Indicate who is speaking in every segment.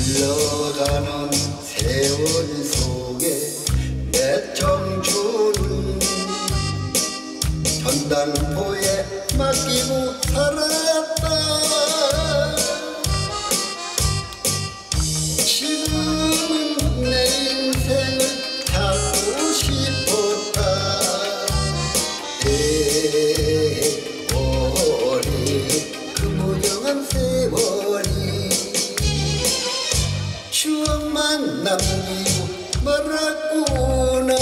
Speaker 1: 흘러가는 세월 속에 내 청춘은 전당포에 맡기고 살았다. 지금은 내 인생을 찾고 싶었다. 세월이 그 무정한 세월이 추억만 남기고 말았구나.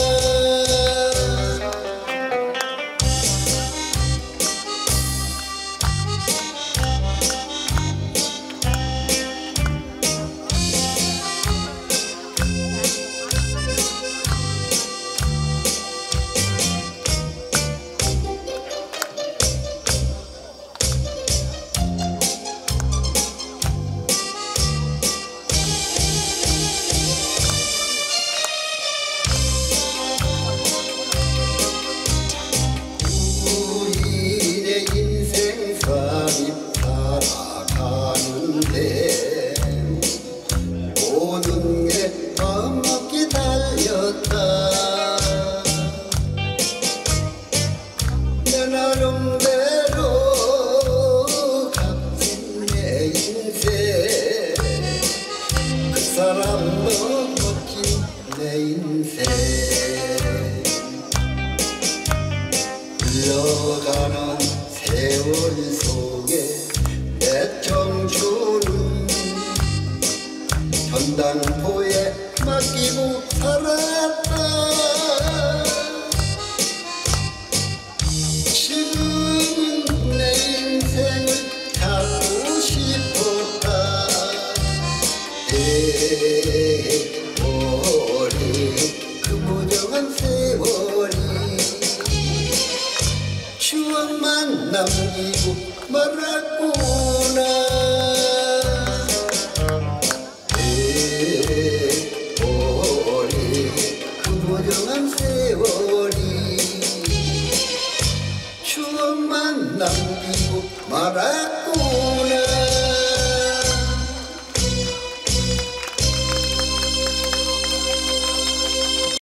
Speaker 1: 모든 게 맘먹기 달렸다. 내 나름대로 값진 내 인생, 그 사람도 멋진 내 인생. 흘러가는 세월 속에 내 청춘은 전당포에 맡기고 살았다. 지금은 내 인생을 찾고 싶었다. 세월이 그 무정한 세월이 추억만 남기고 말았구나. 무정한 세월이 추억만 남기고 말았구나.